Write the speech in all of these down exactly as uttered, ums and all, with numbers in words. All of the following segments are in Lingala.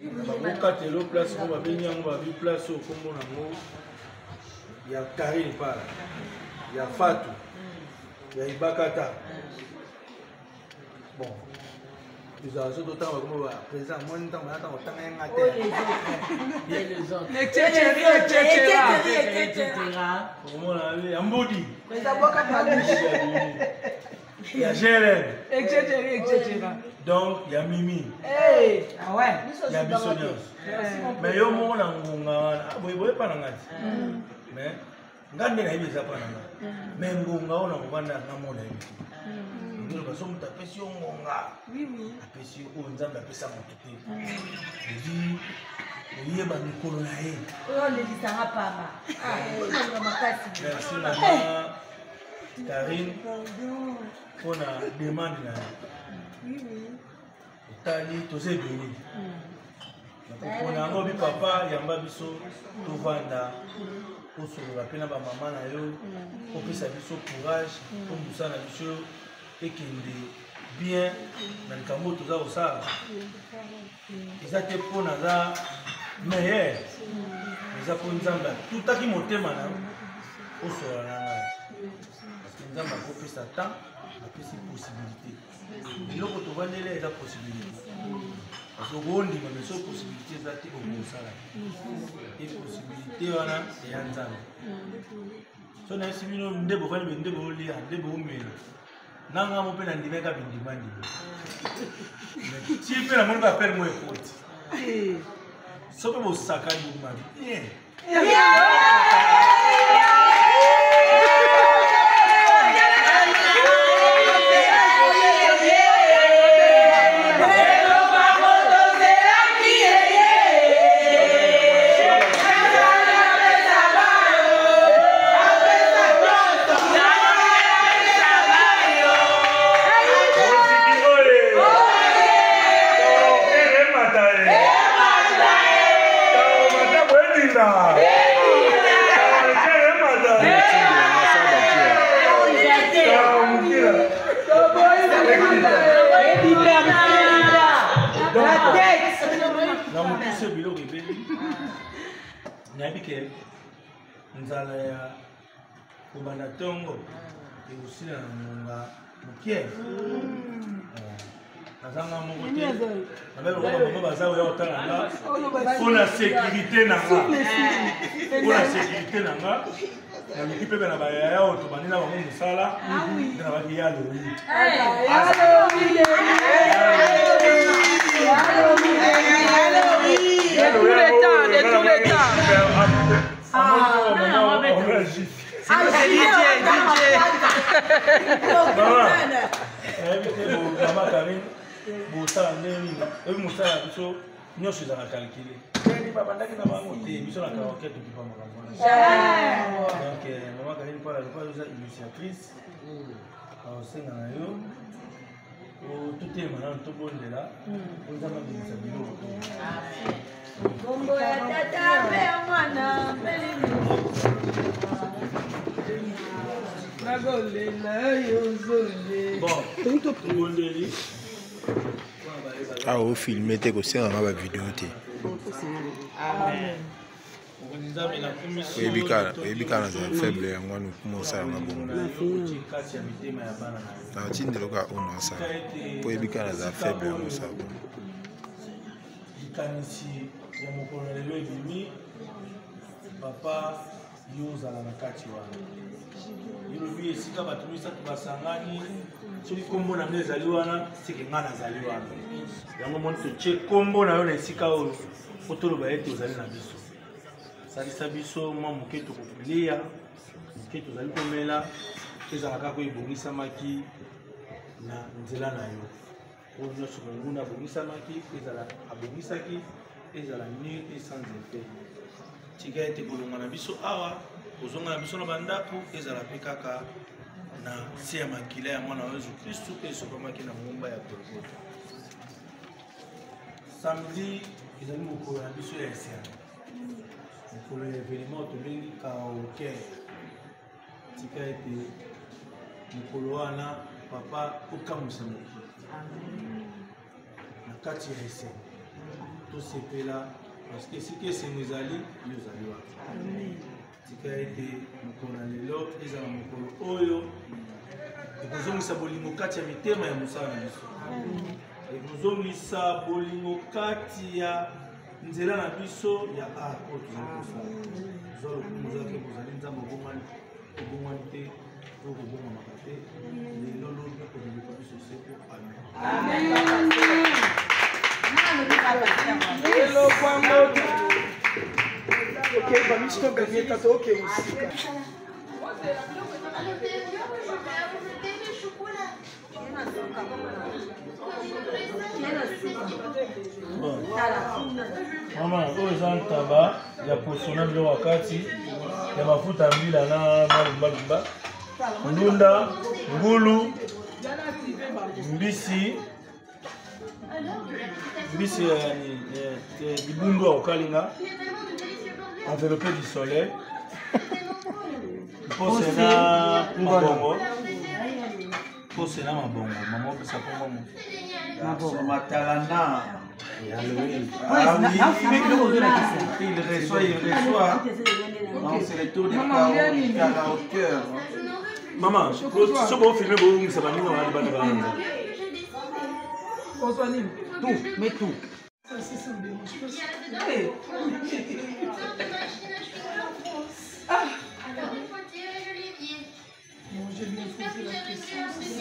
Bakokate lo place ko babengi yango babi place au kombo nango ya Karine pala ya Fatou ya Ibakata. Bon, ils ont surtout temps comme président moi temps on attend autant un matin. Les autres. Les tchétchéri, tchétchéri, tchétchéri. Comment on a vu Ambodi. Président Boka il y a Gérald. Et tchétchéri, tchétchéri. Donc il y a Mimi. Eh, ah ouais. Il y a Bissonios. Mais yo mo na ngunga, boy boy pa na ngati. Mais ngande na hibi za pa na ngati. Mais ngunga ona ngwanda na mo na hibi. Nous sommes à pression, on a la pression, on a la pression. Je dis, il y a un colonel. On ne dit pas. Merci, maman. Karine, on a demandé. Tali, tu sais bien. On a un papa, il y a un biso, tout vanda. Pour se rappeler à maman, pour que ça biso courage, pour nous ça na biso. Et qui est bien dans le Cameroun, tout ça au Sahara. Ils ont été pour nous meilleurs. Ils ont pour nous tout à qui monté maintenant au Sahara. Parce que nous avons fait ça tant, on a fait ces possibilités. Et là, quand on va aller, il y a des possibilités. Parce que on dit que les possibilités sont au Sahara. Les possibilités, on a des ensemble. Si on a essayé de nous dévoiler, de nous dévoiler, de nous dévoiler. Nanga mo pe na ndimeka bindimandi. Si pe na mo ba faire mo écoute. Eh. So pe mo saka ni ma. Bien. Nabike nzala ya kubanda tongo usina na munga mukie azanga mokote abelo kwa mama bazawo ya otala nga pona sécurité nanga pona sécurité nanga na mikipe bana ba ya oto banina ba musala na ba ya lo tous les temps, de tous les temps. Ah, non, non, on va juste. C'est D J, D J. Maman, invitez vos maman Karine, vos temps, et vous savez, nous sommes à calculer. Je dis pas, pendant que nous avons monté, nous sommes à karaoké depuis pas mal. Donc, maman Karine, pour la initiatrice, au sein de nous. Tout est maintenant tout bon de là. Nous avons dit ça bien. Bongo ya tata pe mwana Magole la yozole. Bon, tout le monde dit. Ah, au film, t'es aussi dans ma vidéo. Amen. Oui, bika, oui, bika na faible ya ngwanu kumosa na bongo. Na tindi loka ona sa. Po bika na za faible ya musa. Ikanisi ya mokolo lelo ebimi papa yozala na kati wana. Ilobi esika bato misatu basangani soki kombo na ngai ezali wana seke nga nazali wana. Yango moni totie kombo na yo na esika oyo po toloba ete ozali na biso. Salisa biso mwa moke tokokulia moke tozali komela ezalaka koyebongisamaki na nzela na yo oyo nyonso monguna abongisamaki ezala abongisaki ezala nul et sans effet tika ete kolonga na biso awa kozonga na biso na bandako ezala mpe kaka na se ya makila ya mwana wa Yesu Kristu mpe esokamaki na ngomba ya Golgotha. Samedi ezali mokolo na biso ya esengo. Pour l'événement, tu viens karaoké. Tika ete mokolo wana papa okamusa moki. Na kati ya esengo. tosepela parce que siki esengo ezali yo ozali wapi tika ete mokolo na lelo ezala mokolo oyo ekozongisa bolingo kati ya mitema ya mosala na biso ekozongisa bolingo kati ya nzela na biso ya art oyo tozali kosala zwa lokumu ozalaki kozali nzambe obongwani te to kobongwamaka te lelo lobi kolingaka biso seko amen ok bamisto gagné tato ok musika mama oyo eza ntaba ya posona biloko wakati ya mafuta ya mbila na malumbalumba ndunda ngulu mbisi mbisi libundu ya kokalinga enveloppé du soleil mpose na mabongo mpose na mabongo mama opesa mpongo matalana Halloween. Ah oui, il reçoit, il reçoit. Non, c'est le tour des karaokeurs. Maman, si vous filmez, vous savez pas nous allons aller. Bonsoir Nim. Tout, mais tout. Ah. Bon, j'ai bien posé la question.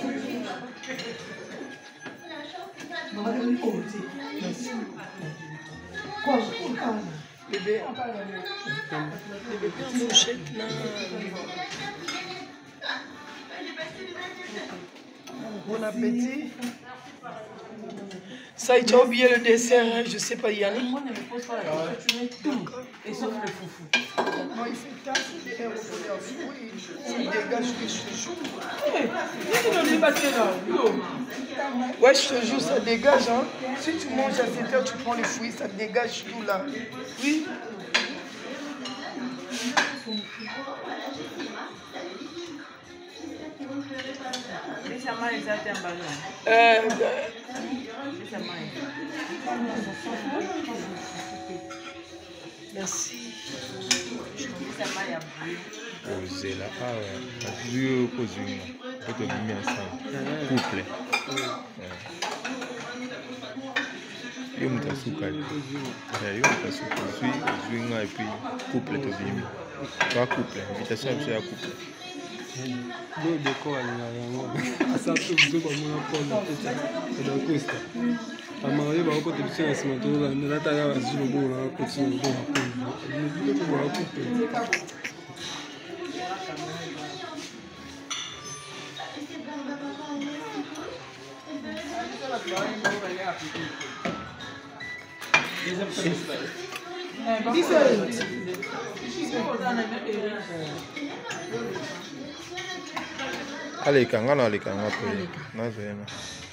Quoi, bébé, bébé, on mouchette là. Bon appétit. Ça, il a oublié le dessert, je sais pas, Yannick. Moi, ne me pose pas la question, tu mets tout, et sauf le foufou. Non, il fait tasse, il fait un fruit, il dégage que je te jure. Ouais, je te jure, ça dégage. Hein. Si tu manges à cette heure, tu prends les fruits, ça dégage tout là. Oui. Euh, merci. kozela awa bazwi oyo kozwinga po tobimi ensemble couple yo moto asuka yo moto asuka ozwi ozwinga epuis couple tobimi toa couple invitation ya biso ya couple do décor alinga yango asa to biso bamona mpona edakosta bamario bakokota biso na nsima tolanda nataka bazwi loboko na bakotina loboko nakobiloko bakupe aleka nga na aleka nga mpe nazoyena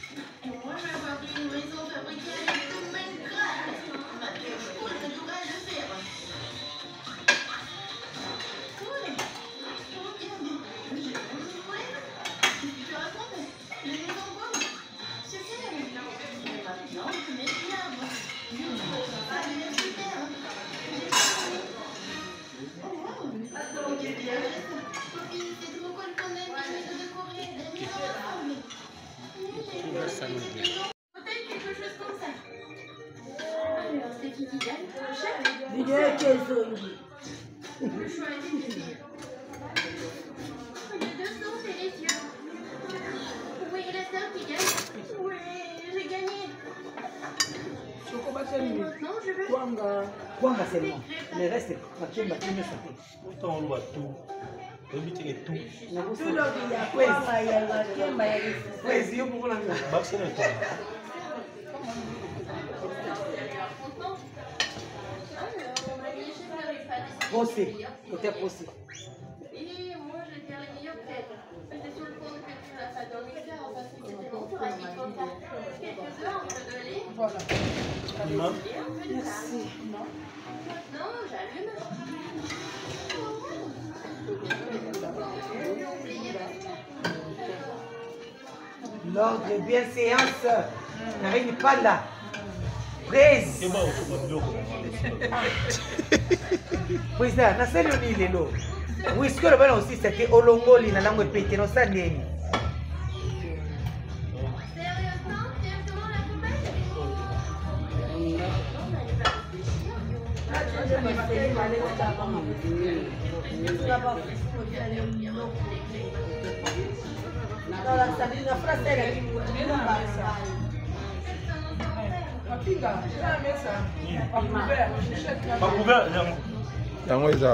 Kwanga seulement. Le reste, Makemba, tu me sapes. Autant on voit tout. On dit que tout. Tout le monde, il y a Kwanga, il y a Makemba, il y a Kwezi, il y a beaucoup d'anglais. Max, c'est le temps. Procès, côté procès. Et moi, je vais faire les meilleures têtes. C'était sur le point de que tu l'as pas dans les cœurs, parce que c'était bon pour la vie comme ça. Quelques heures, un peu de lait. Voilà. Et un peu de sable. Non. Maintenant, j'allume. L'ordre de bienséance n'arrive pas là. Praise. Keba osuka biloko. Président, nasali oni lelo. Whisky le bana aussi c'était olongoli na langue pété no sandeni. Sérieusement, directement la compagnie? Pas couvert, yango eza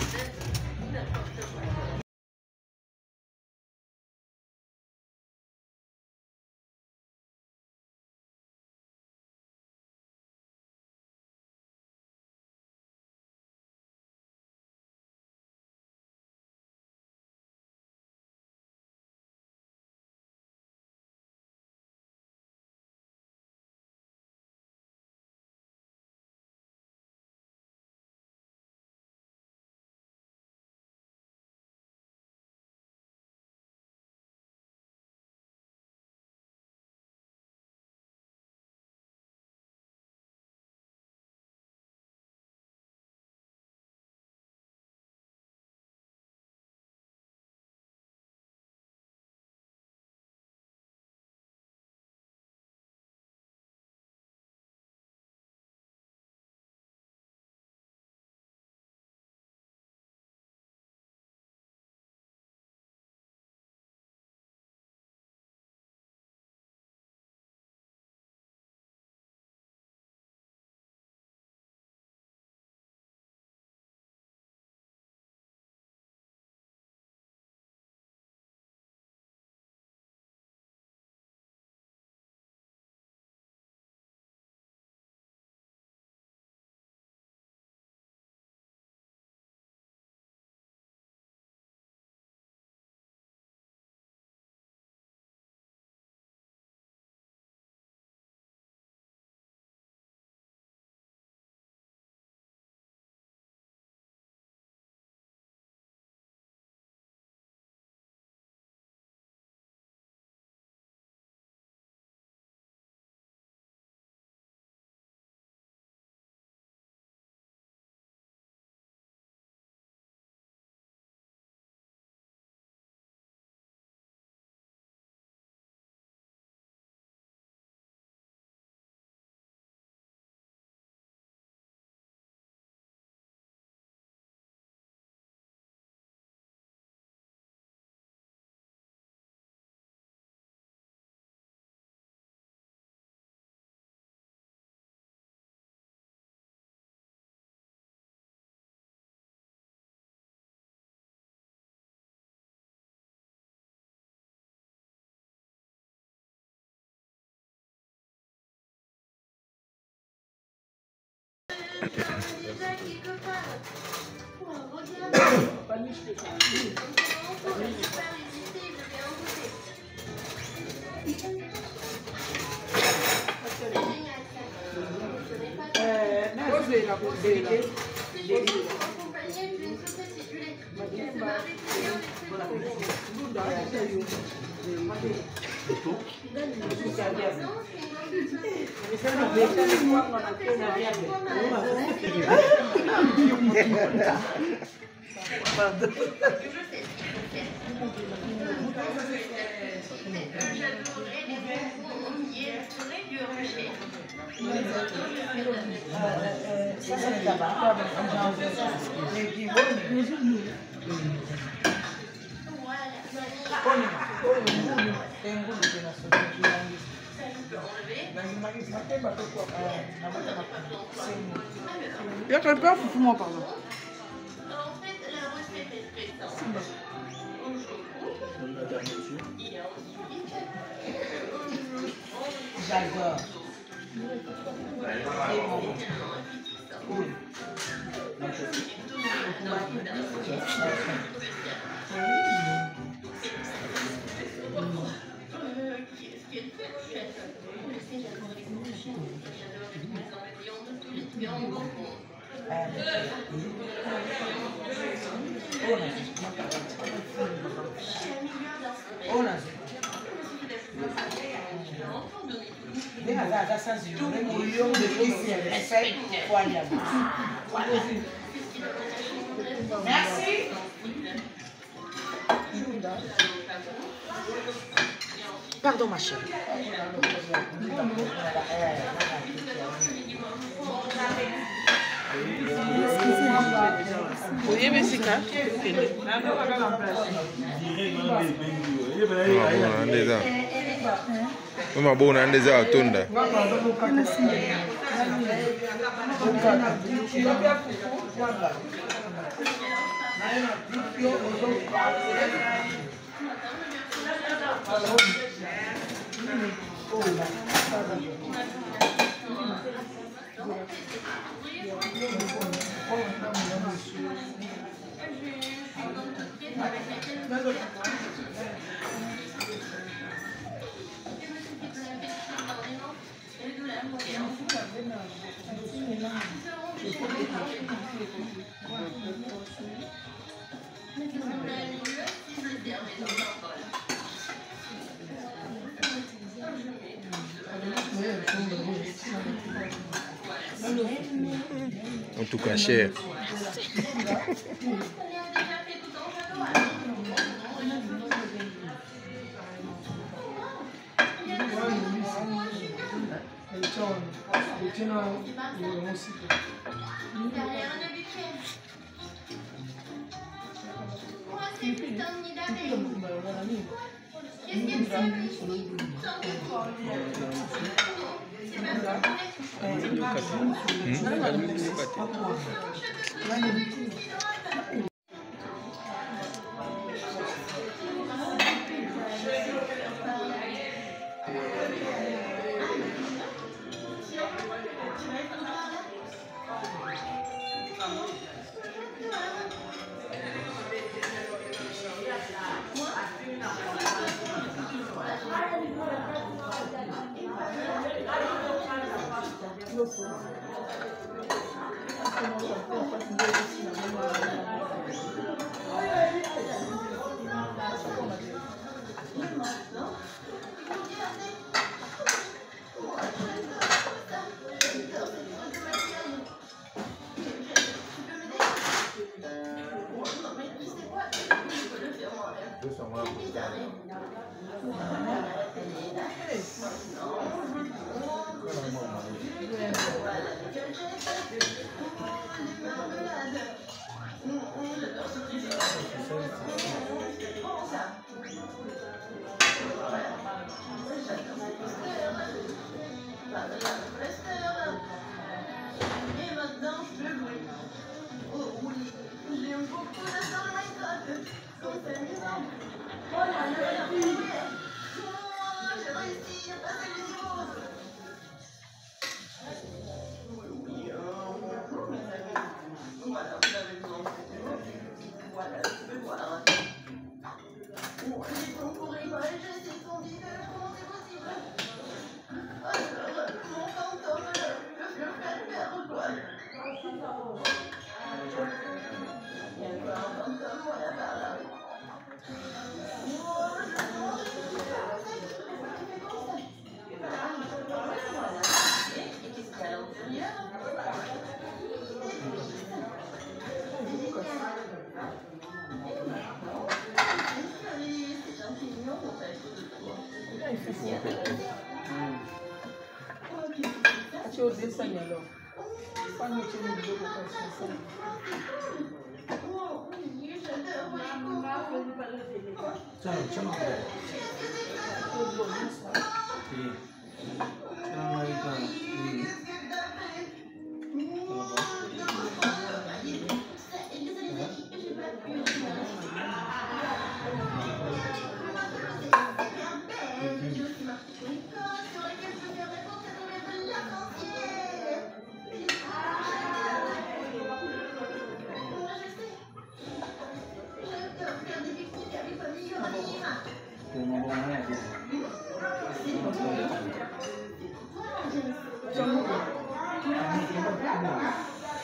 Il y a quelqu'un qui fume par là. J'adore. Merci. Pardon, ma chérie. Oui, mais c'est quand Mama bona ndeza atonda. En tout cas, cher.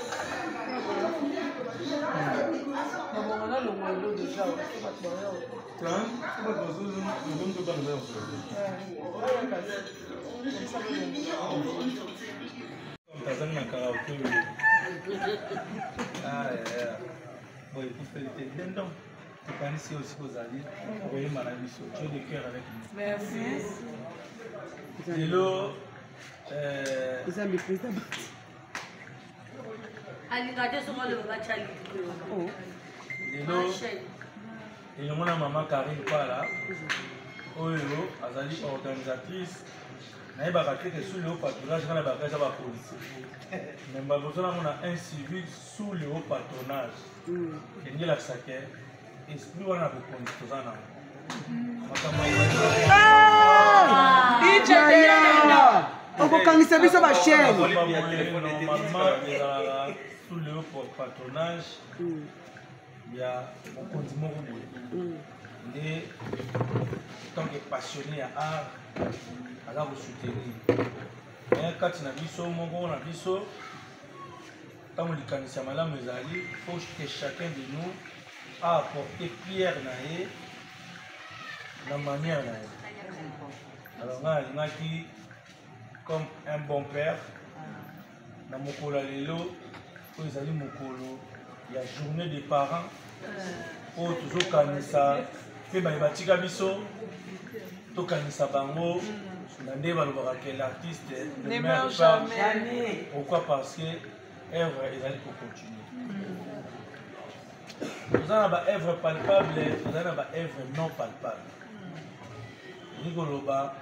Maman, on a le moelleux déjà, on va Tazama na karaoke. Ah, é. Bon, écoute, fais le temps. Tu peux ici aussi aux alliés. Voyez ma mission. Tu es de cœur avec nous. Merci. Hello. Euh. Vous avez pris ça. Hello. Et le mon maman Karine Pala. Oyo, azali organisatrice. Na ba ka que sous le haut patronage na ba ka za ba police. Mais ba besoin on a un civil sous le haut patronage. Et ni la saké esprit wana ko konstozana. Ah! Ija! Okokangisa biso ba chaîne. Sous le haut patronage. Il y a mon condiment et tant que passionné à art, à la vous soutenir. Mais quand tu as vu ça, mon gars, on a vu ça. Quand on dit qu'il y a mal à mes alliés, il faut que chacun de nous a apporté pierre naïe, la manière naïe. Alors là, il y a qui, comme un bon père, dans mon colo lélo, ils allaient mon colo. Il y a journée des parents. Oh, toujours kanisa. Fait batika biso. To kanisa bango. Nande balobaka que l'artiste ne meurt jamais. Pourquoi? Parce que l'œuvre est allée pour continuer. Nous avons une œuvre palpable, nous avons une œuvre non palpable. Rigoloba.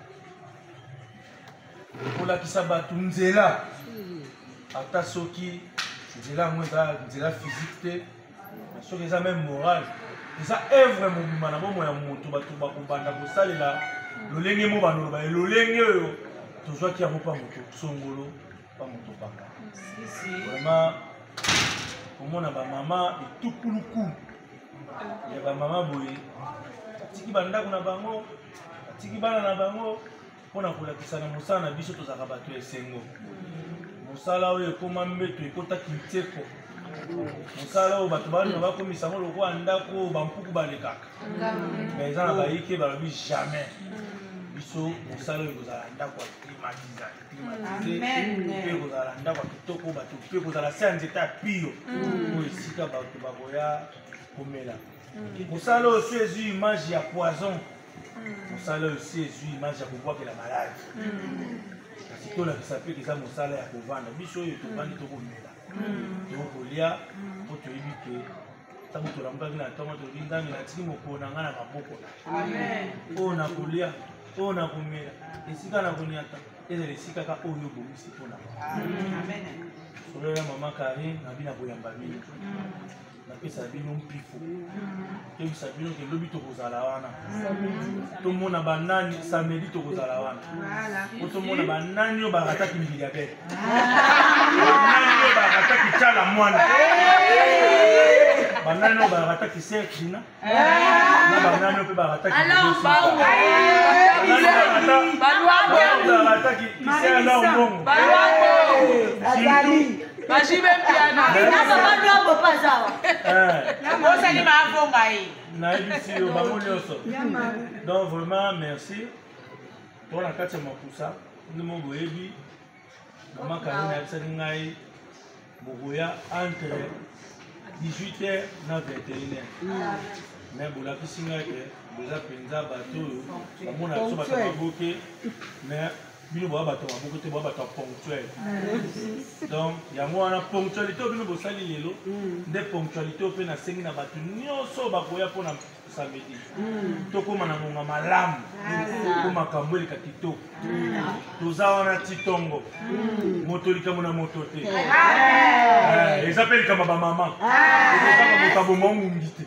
Pour la kisabatu nzela. Ata soki nzela mweza nzela physique. Ce qui est même moral. C'est ça, œuvre mon manamo moya moto bato bakobanda kosalela lolenge mo banoba lolenge toujours qui a pas moto songolo pas moto baka. Vraiment comme on a ba maman et tout kuluku. Il y a ba maman boye. Tiki banda kuna bango, tiki bana na bango pona kolakisa na musana biso tozaka bato esengo. Musala oyo koma mbeto ekota kiteko. Musala oyo bato bana bakomisa ngo lokwa ndako bampuku balekaka. Mais ça na baike balobi jamais. Biso musala oyo kozala ndako climatiser, climatiser. Pe kozala ndako kitoko bato pe kozala sans état pio. Oyo esika bato bakoya komela. Musala oyo c'est une image ya poison. Musala oyo c'est une image ya pouvoir que la maladie. Kasi to la kisape que ça musala ya kovanda. Biso oyo tobandi to komela. Tokolia po toyebi ke tango tolambaki na ntongo tolobi nzambe natiki mokolo na ngai na maboko na amen oyo na kolia oyo na komela esika na koniata ezala esika kaka oyo obomisi mpona solola mama Karine nabi na koyamba bino napesa bino mpifo toyebisa bino ke lobi tokozala wana tomona banani samedi tokozala wana po tomona banani oyo barataki mbili ya bete banani oyo barataki tyala mwana banani oyo barataki serkina na banani oyo mpe barataki barataki kisera na ombongo Bajibe piano. Na papa ndombo pazawa. Eh. Bosa ni mavonga hii. Na ebisi yo bango nyonso. Donc vraiment merci. Pour la carte makusa, nous mo boyebi. Mama Karine abisaki ngai boboya entre dix-huit heures na vingt et une heures. Mais bolakisi ngai ke boza penza bato bamona biso bato baboke mais bino boya bato baboke te boya bato ponctuel. Donc yango wana ponctualité bino bosali lelo nde ponctualité ope na sengi na bato nyonso bakoya mpona samedi tokóma na ngonga malamu po makambo eleka kitoko toza wana ti ntongo moto likambo na moto te eza mpe likambo bamama ezaka moto aboma ngungi te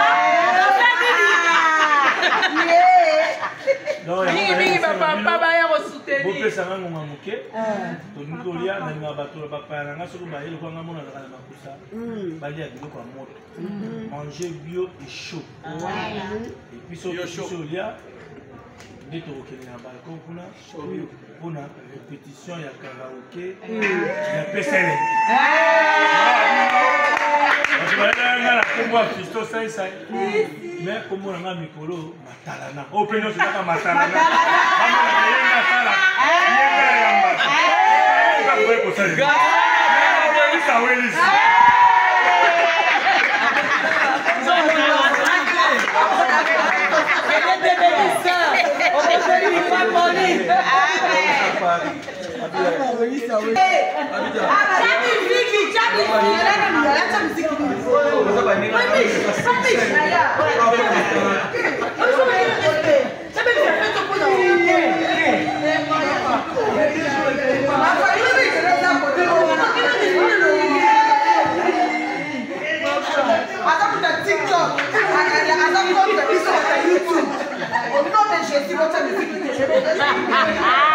mingi bapapa baya kosoutenir bopesanga ngonga moke tolingi kolia nalinga bato bapaya na nga soki baye lokwanga mona azaka na makusa balia biloko ya moto manger bio et chaud et puis soki olia nde tokokende na balcon kuna mpona répétition ya karaoke ya pesele bato bayenga na kombo pas Christo ça ça. Mais comme on a mikolo matalana. Opinion c'est pas matalana. TikTok, YouTube. Au nom de Jésus, votre musique.